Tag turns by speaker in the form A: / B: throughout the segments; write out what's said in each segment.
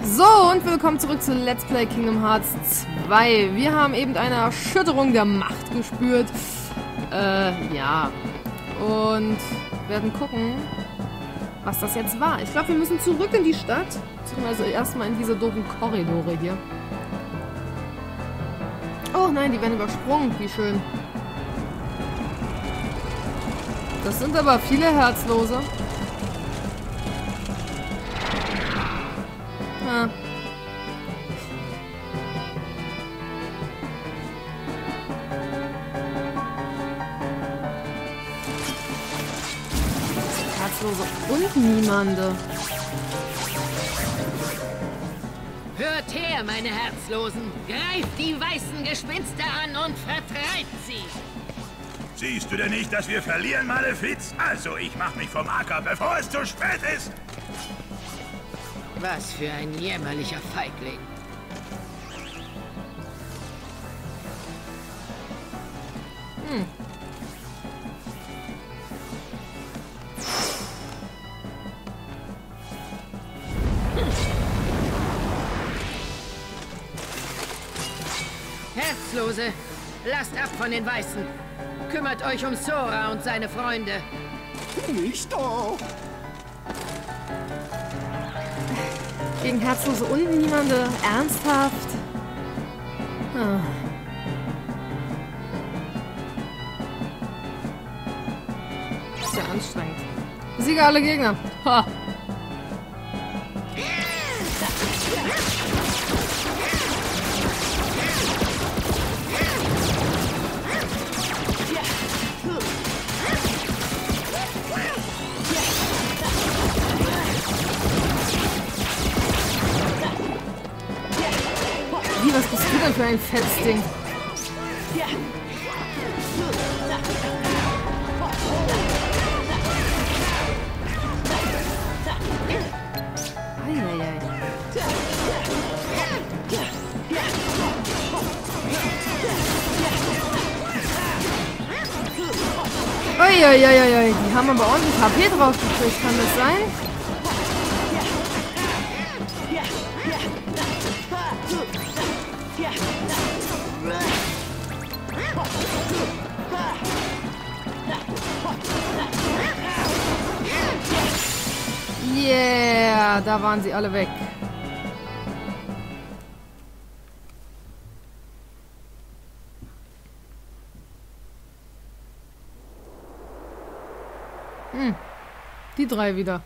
A: So, und willkommen zurück zu Let's Play Kingdom Hearts 2. Wir haben eben eine Erschütterung der Macht gespürt. Ja. Und werden gucken, was das jetzt war. Ich glaube, wir müssen zurück in die Stadt. Beziehungsweise erstmal in diese doofen Korridore hier. Oh nein, die werden übersprungen. Wie schön. Das sind aber viele Herzlose. Ah. Herzlose und niemande.
B: Hört her, meine Herzlosen! Greift die weißen Gespinste an und vertreibt sie!
C: Siehst du denn nicht, dass wir verlieren, Malefiz? Also, ich mach mich vom Acker, bevor es zu spät ist!
B: Was für ein jämmerlicher Feigling! Herzlose, lasst ab von den Weißen. Kümmert euch um Sora und seine Freunde.
D: Nicht doch!
A: Gegen Herzlose und niemande. Ernsthaft? Ah. Sehr anstrengend. Besiege alle Gegner. Ha. Wie, was bist du denn für ein Fetzding? Eieiei. Uiuiuiui, die haben aber ordentlich HP drauf gekriegt, kann das sein? Yeah, da waren sie alle weg. Die drei wieder.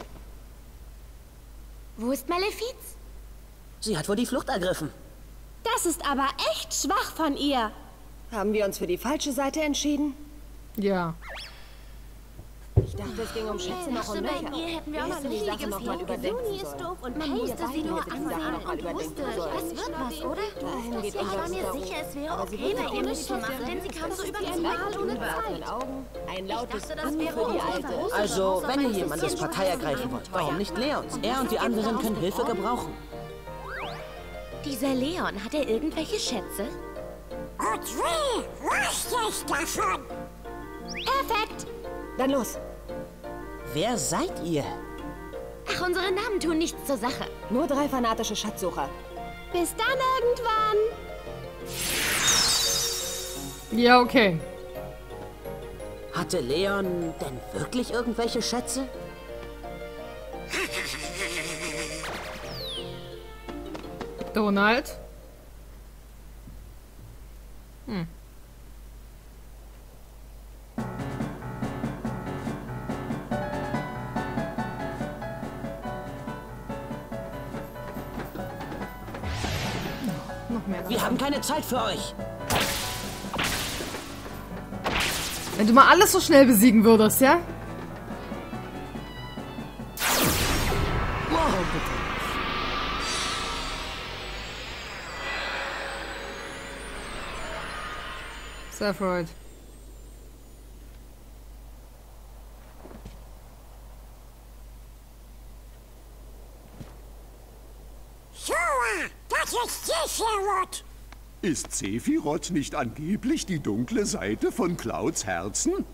E: Wo ist Malefiz?
F: Sie hat wohl die Flucht ergriffen.
E: Das ist aber echt schwach von ihr.
G: Haben wir uns für die falsche Seite entschieden?
A: Ja.
G: Ich dachte, es ging um Schätze noch um
E: Bei
G: Löcher.
E: ihr hätten wir auch noch
G: die
E: ein
G: Sache noch mal überdenken
E: Juni ist
G: sollen.
E: doof und
G: Man
E: man
G: musste
E: musste sie nur ansehen und wusste, das wird was, oder?
G: geht
E: Ich war
G: irgendwas
E: mir
G: darum.
E: sicher, es wäre
G: Aber sie
E: okay,
G: wird
E: bei
G: auch
E: ihr
G: nicht
E: mitzumachen, denn sie kam so überzeugt
G: Mit
E: ohne Zeit.
G: offenen Augen, ein lautes
E: dachte, das
G: U
E: wäre
G: für die
E: okay.
G: Alte.
F: Also, wenn ihr jemandes Partei ergreifen wollt, warum nicht Leons? Er und die anderen können Hilfe gebrauchen.
E: Dieser Leon, hat er irgendwelche Schätze?
H: Audrey, lass dich davon!
E: Perfekt!
G: Dann los.
F: Wer seid ihr?
E: Ach, unsere Namen tun nichts zur Sache.
G: Nur 3 fanatische Schatzsucher.
E: Bis dann irgendwann.
A: Ja, okay.
F: Hatte Leon denn wirklich irgendwelche Schätze?
A: Donald. Noch mehr.
F: Wir haben keine Zeit für euch.
A: Wenn du mal alles so schnell besiegen würdest, ja? Wow, bitte. Sephiroth.
H: Sora, das ist Sephiroth.
D: Ist Sephiroth nicht angeblich die dunkle Seite von Clouds Herzen?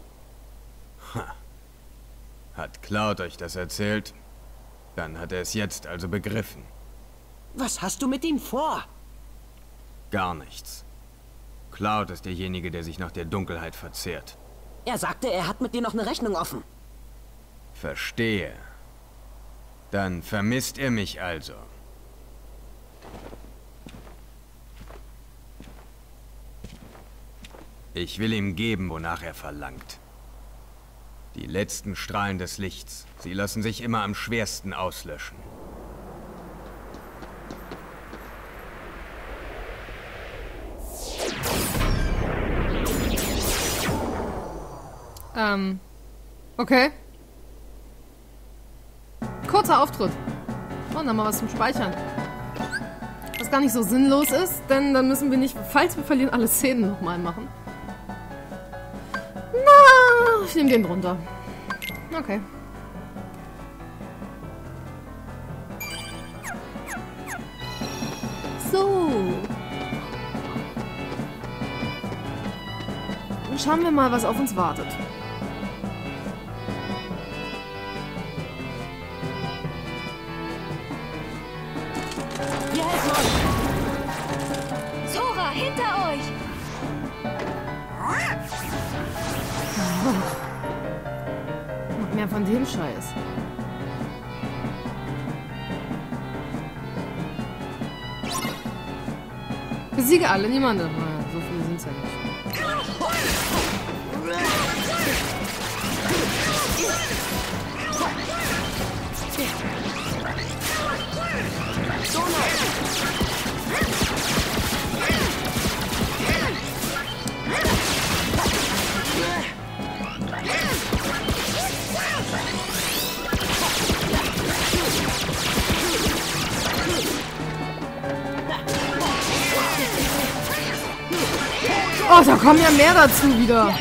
I: Hat Cloud euch das erzählt? Dann hat er es jetzt also begriffen.
F: Was hast du mit ihm vor?
I: Gar nichts. Cloud ist derjenige, der sich nach der Dunkelheit verzehrt.
F: Er sagte, er hat mit dir noch eine Rechnung offen.
I: Verstehe. Dann vermisst er mich also. Ich will ihm geben, wonach er verlangt. Die letzten Strahlen des Lichts. Sie lassen sich immer am schwersten auslöschen.
A: Okay. Kurzer Auftritt. Und dann mal was zum Speichern. Was gar nicht so sinnlos ist, denn dann müssen wir nicht, falls wir verlieren, alle Szenen nochmal machen. Na, ich nehme den drunter. Okay. So. Dann schauen wir mal, was auf uns wartet.
F: Wir helfen euch!
E: Zora, hinter euch!
A: Noch mehr von dem Scheiß. Besiege alle, niemanden. Naja, so viele sind es ja nicht. Oh, da kommen ja mehr dazu wieder.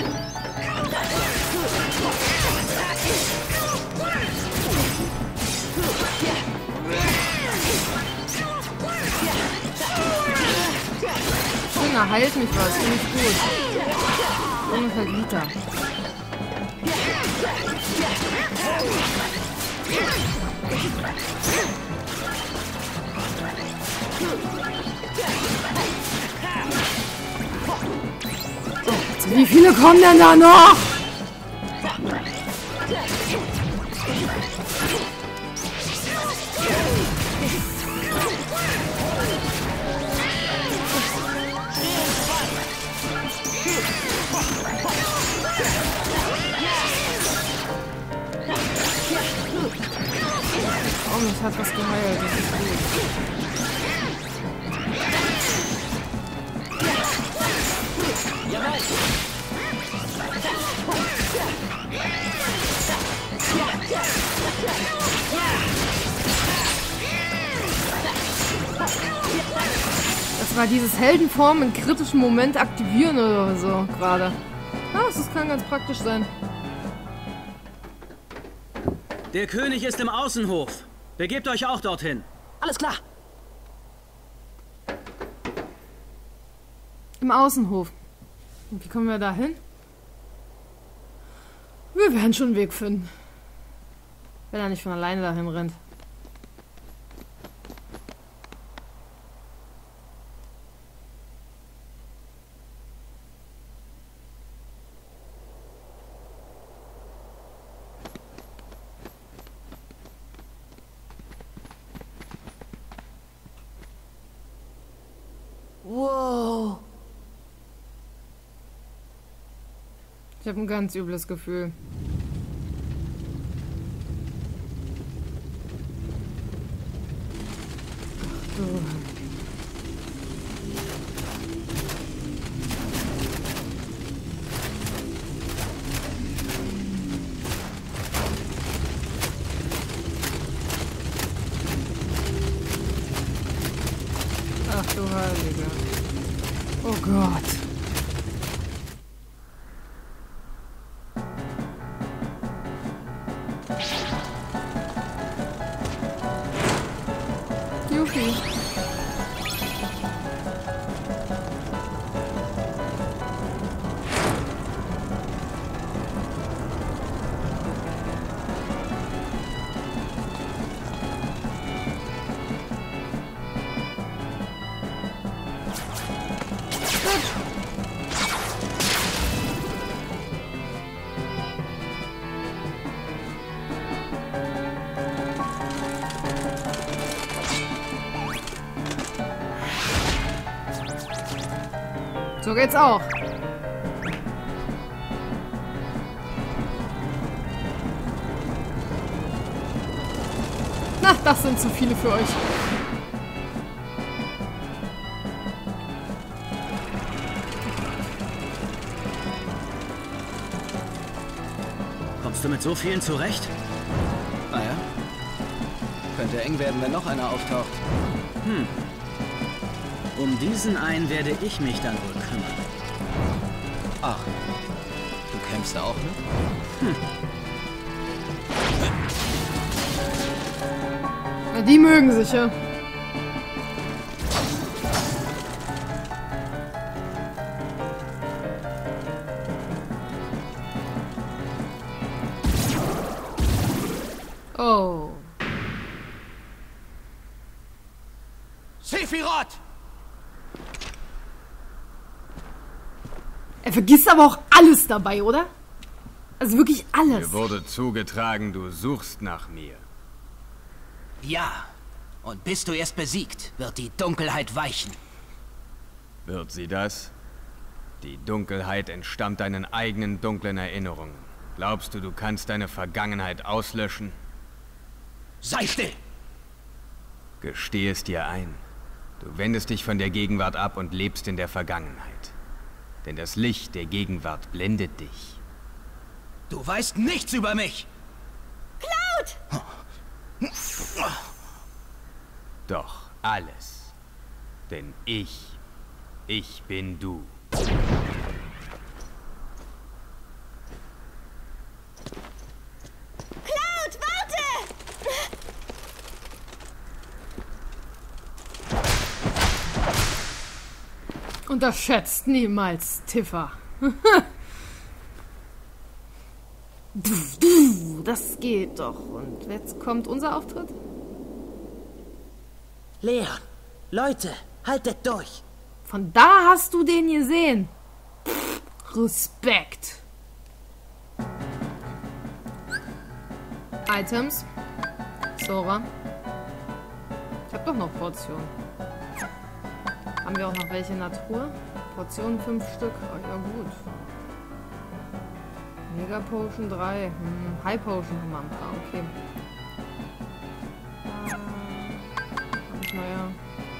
A: Schöner, heilt mich was, finde ich gut. Ungefähr Liter. Wie viele kommen denn da noch? Oh, mich hat was geheilt. Das ist gut. Das war dieses Heldenform in kritischen Moment aktivieren oder so gerade. Ah, das kann ganz praktisch sein.
J: Der König ist im Außenhof. Begebt euch auch dorthin.
F: Alles klar.
A: Im Außenhof. Und wie kommen wir da hin? Wir werden schon einen Weg finden. Wenn er nicht von alleine dahin rennt.
F: Wow.
A: Ich habe ein ganz übles Gefühl. Ach du. Ach du Heiliger. Oh Gott. Juppie. So geht's auch. Na, das sind zu viele für euch.
J: Kommst du mit so vielen zurecht?
F: Naja. Könnte eng werden, wenn noch einer auftaucht.
J: Um diesen einen werde ich mich dann wohl kümmern.
F: Ach, du kämpfst da auch mit?
A: Na, die mögen sich ja. Oh.
F: Sephiroth!
A: Er vergisst aber auch alles dabei, oder? Also wirklich alles.
I: Mir wurde zugetragen, du suchst nach mir.
F: Ja. Und bist du erst besiegt, wird die Dunkelheit weichen.
I: Wird sie das? Die Dunkelheit entstammt deinen eigenen dunklen Erinnerungen. Glaubst du, du kannst deine Vergangenheit auslöschen?
F: Sei still!
I: Gesteh es dir ein. Du wendest dich von der Gegenwart ab und lebst in der Vergangenheit. Denn das Licht der Gegenwart blendet dich.
F: Du weißt nichts über mich!
E: Cloud!
I: Doch alles. Denn ich bin du.
E: Cloud, warte!
A: Unterschätzt niemals Tifa. Das geht doch. Und jetzt kommt unser Auftritt?
F: Leon, Leute, haltet durch!
A: Von da hast du den gesehen. Respekt. Items. Sora. Ich hab doch noch Portionen. Haben wir auch noch welche Natur? Portionen 5 Stück. Oh, ja gut. Mega Potion 3. High Potion haben wir ein paar. Okay. Naja.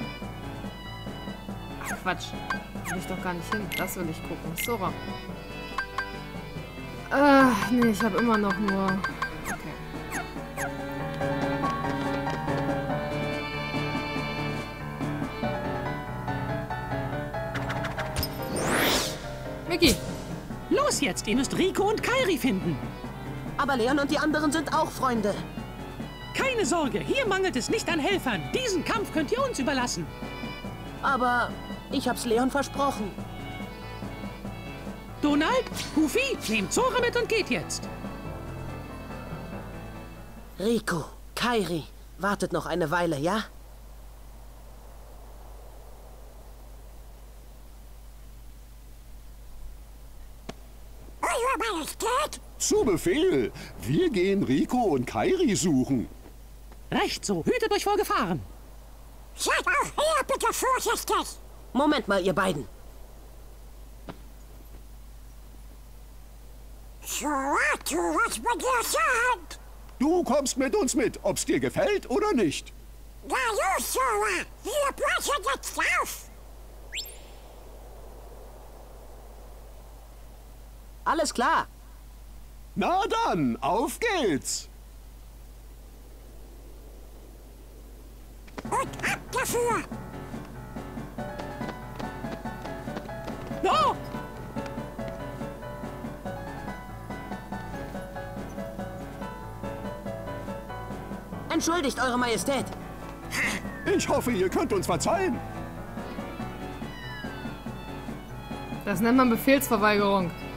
A: Ach, Quatsch. Will ich doch gar nicht hin. Das will ich gucken. Sora. Nee, ich habe immer noch nur... Okay. Mickey.
K: Los jetzt, ihr müsst Rico und Kairi finden.
F: Aber Leon und die anderen sind auch Freunde.
K: Keine Sorge, hier mangelt es nicht an Helfern. Diesen Kampf könnt ihr uns überlassen.
F: Aber ich hab's Leon versprochen.
K: Donald, Goofy, nehmt Sora mit und geht jetzt.
F: Rico, Kairi, wartet noch eine Weile, ja?
H: Euer Majestät?
D: Zu Befehl. Wir gehen Rico und Kairi suchen.
K: Recht so, hütet euch vor Gefahren.
H: Seid auch hier bitte vorsichtig.
F: Moment mal, ihr beiden.
H: Sora, tu was mit dir sagt.
D: Du kommst mit uns mit, ob's dir gefällt oder nicht.
H: Na los, Sora, wir brechen jetzt auf.
F: Alles klar.
D: Na dann, auf geht's.
H: Und ab dafür.
K: No!
F: Entschuldigt, Eure Majestät.
D: Ich hoffe, ihr könnt uns verzeihen.
A: Das nennt man Befehlsverweigerung.